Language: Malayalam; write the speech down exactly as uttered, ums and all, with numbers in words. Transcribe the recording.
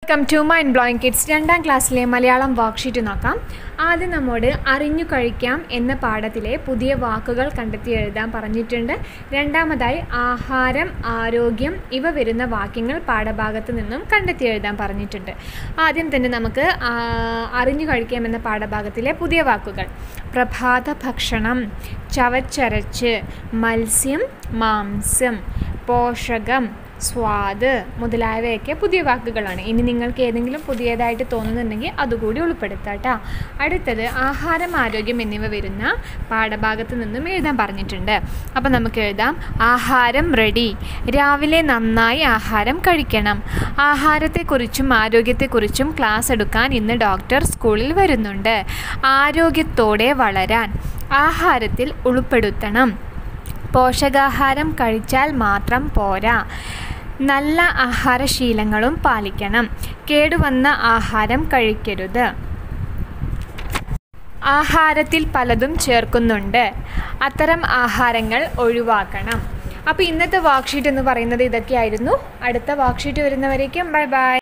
Welcome to mind blowing kids. രണ്ടാം ക്ലാസ്സിലെ മലയാളം വർksheet നോക്കാം. ആദ്യം നമ്മോട് അറിഞ്ഞു കഴിക്കാം എന്ന പാഠത്തിലെ പുതിയ വാക്കുകൾ കണ്ടെത്തി എഴുതാൻ പറഞ്ഞിട്ടുണ്ട്. രണ്ടാമതായി ആഹാരം, ആരോഗ്യം ഇവ വരുന്ന വാക്യങ്ങൾ പാഠഭാഗത്ത് നിന്നും കണ്ടെത്തി എഴുതാൻ പറഞ്ഞിട്ടുണ്ട്. ആദ്യം തന്നെ നമുക്ക് അറിഞ്ഞു കഴിക്കാം എന്ന പാഠഭാഗത്തിലെ പുതിയ വാക്കുകൾ: പ്രഭാത ഭക്ഷണം, ചവച്ചരച്ച്, മത്സ്യം, മാംസം, പോഷകം, സ്വാദ് മുതലായവയൊക്കെ പുതിയ വാക്കുകളാണ്. ഇനി നിങ്ങൾക്ക് ഏതെങ്കിലും പുതിയതായിട്ട് തോന്നുന്നുണ്ടെങ്കിൽ അതുകൂടി ഉൾപ്പെടുത്താം കേട്ടോ. അടുത്തത് ആഹാരം, ആരോഗ്യം എന്നിവ വരുന്ന പാഠഭാഗത്ത് നിന്നും എഴുതാൻ പറഞ്ഞിട്ടുണ്ട്. അപ്പോൾ നമുക്ക് എഴുതാം: ആഹാരം റെഡി. രാവിലെ നന്നായി ആഹാരം കഴിക്കണം. ആഹാരത്തെക്കുറിച്ചും ആരോഗ്യത്തെക്കുറിച്ചും ക്ലാസ് എടുക്കാൻ ഇന്ന് ഡോക്ടർ സ്കൂളിൽ വരുന്നുണ്ട്. ആരോഗ്യത്തോടെ വളരാൻ ആഹാരത്തിൽ ഉൾപ്പെടുത്തണം. പോഷകാഹാരം കഴിച്ചാൽ മാത്രം പോരാ, നല്ല ആഹാരശീലങ്ങളും പാലിക്കണം. കേടുവന്ന ആഹാരം കഴിക്കരുത്. ആഹാരത്തിൽ പലതും ചേർക്കുന്നുണ്ട്. അത്തരം ആഹാരങ്ങൾ ഒഴിവാക്കണം. അപ്പോൾ ഇന്നത്തെ വർksheet എന്ന് പറയുന്നത് ഇതൊക്കെയായിരുന്നു. അടുത്ത വർksheet വരുന്നവരേക്കും ബൈ ബൈ.